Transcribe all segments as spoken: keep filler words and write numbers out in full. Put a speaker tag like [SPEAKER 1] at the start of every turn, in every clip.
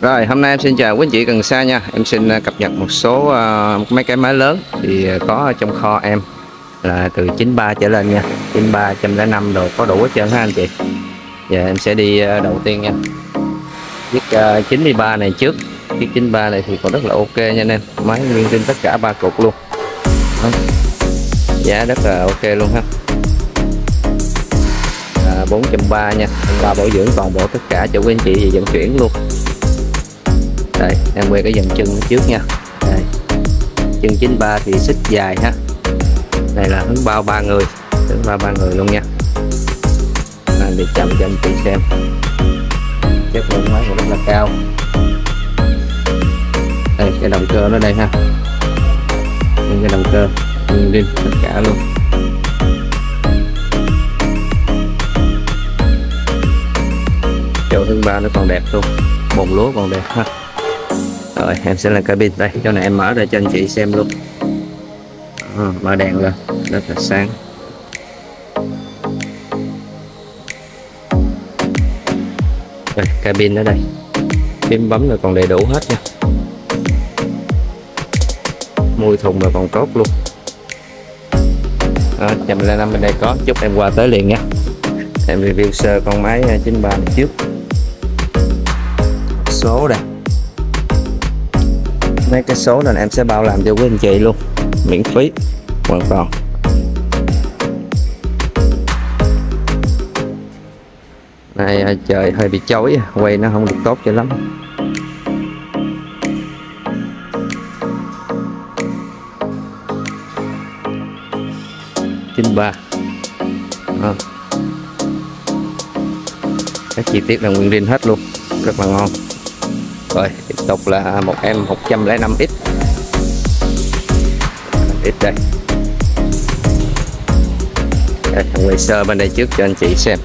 [SPEAKER 1] Rồi, hôm nay em xin chào quý anh chị gần xa nha. Em xin uh, cập nhật một số uh, mấy cái máy lớn thì uh, có ở trong kho em là từ chín ba trở lên nha. chín ba, một không năm đồ có đủ hết trơn ha anh chị. Giờ em sẽ đi uh, đầu tiên nha. Chiếc uh, chín ba này trước. Chiếc chín ba này thì còn rất là ok nha anh em. Máy nguyên zin tất cả ba cục luôn. Đó. Giá rất là ok luôn ha. À, bốn trăm ba nha. Ba bảo dưỡng toàn bộ tất cả cho quý anh chị về vận chuyển luôn. Đây, em quay cái dàn chân trước nha. Đây. Chân chín ba thì xích dài ha. Đây là hướng bao ba người, hướng bao ba người luôn nha. Anh để chậm cho anh chị xem. Chất lượng máy cũng rất là cao. Đây, cái động cơ nó đây ha. Đây, cái động cơ nguyên tất cả luôn. Chỗ hướng ba nó còn đẹp luôn, bồn lúa còn đẹp ha. Rồi em sẽ lên cabin đây, chỗ này em mở ra cho anh chị xem luôn. À, mở đèn lên rất là sáng. Rồi cabin ở đây, phím bấm là còn đầy đủ hết nha. Mùi thùng là còn tốt luôn. À, một không năm bên đây có, chút em qua tới liền nha. Em review sơ con máy chín ba này trước. Số đây, mấy cái số này em sẽ bao làm cho quý anh chị luôn, miễn phí hoàn toàn. Này trời hơi bị chói, quay nó không được tốt cho lắm. chín ba à. Các chi tiết là nguyên zin hết luôn, rất là ngon. Rồi tiếp tục là một em một không năm x x đây. Đây, quay sơ bên đây trước cho anh chị xem.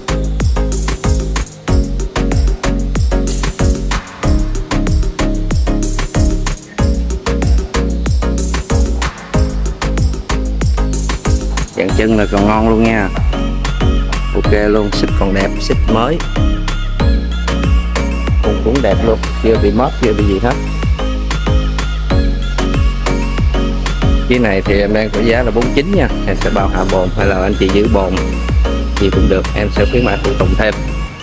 [SPEAKER 1] Dàn chân là còn ngon luôn nha, ok luôn, xích còn đẹp, xích mới cũng cũng đẹp luôn, chưa bị mất chưa bị gì hết. Chiếc này thì em đang có giá là bốn mươi chín nha. Em sẽ bao hạ bồn hay là anh chị giữ bồn gì cũng được, em sẽ khuyến mại phụ tùng thêm.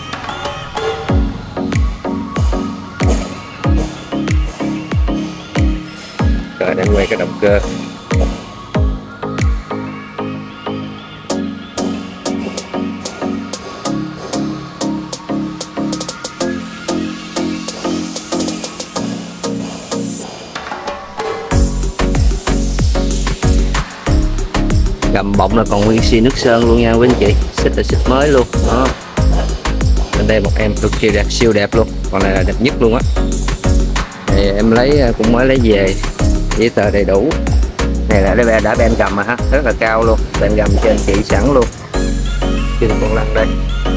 [SPEAKER 1] Rồi em quay cái động cơ. Gầm bọng là còn nguyên xi nước sơn luôn nha quý anh chị, xích là xích mới luôn đó. Bên đây một em cực kỳ đẹp, siêu đẹp luôn, còn này là đẹp nhất luôn á. Thì em lấy cũng mới lấy về, giấy tờ đầy đủ. Này là đã, đã ben gầm mà ha, rất là cao luôn, ben gầm cho anh chị sẵn luôn. Chân con lăn đây,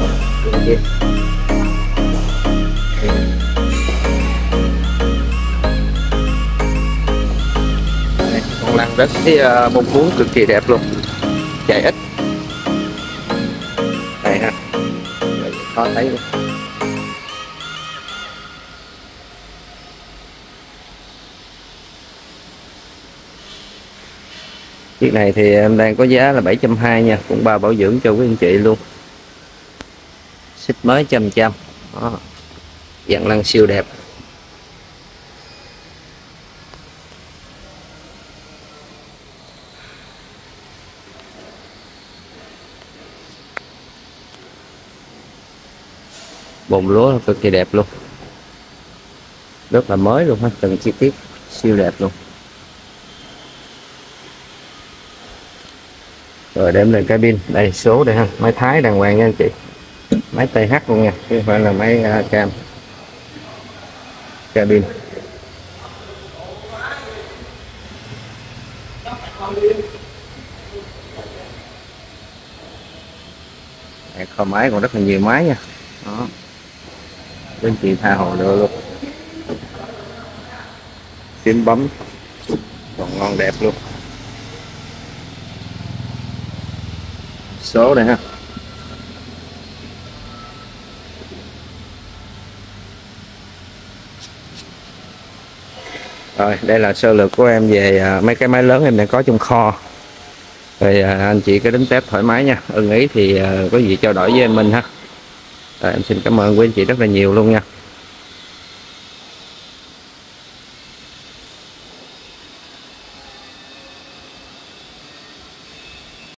[SPEAKER 1] con lăn rất cái uh, bông cuốn cực kỳ đẹp luôn, chạy ít đây ha, khó thấy luôn. Chiếc này thì em đang có giá là bảy trăm hai mươi nha, cũng bao bảo dưỡng cho quý anh chị luôn, xích mới trăm trăm đó. Dàn lăn siêu đẹp. Bồn lúa cực kỳ đẹp luôn, rất là mới luôn ha, từng chi tiết siêu đẹp luôn. Rồi đem lên cabin đây, số đây ha, máy Thái đàng hoàng nha anh chị, máy tê hát luôn nha, chứ không phải là máy uh, cam. Cabin kho máy còn rất là nhiều máy nha đó, bên chị tha hồ được luôn. Phím bấm còn ngon đẹp luôn. Số đây ha, Rồi đây là sơ lược của em về à, mấy cái máy lớn em đang có trong kho. Rồi à, anh chị cứ đến test thoải mái nha, ưng ý thì à, có gì trao đổi với em mình ha. Rồi, em xin cảm ơn quý anh chị rất là nhiều luôn nha.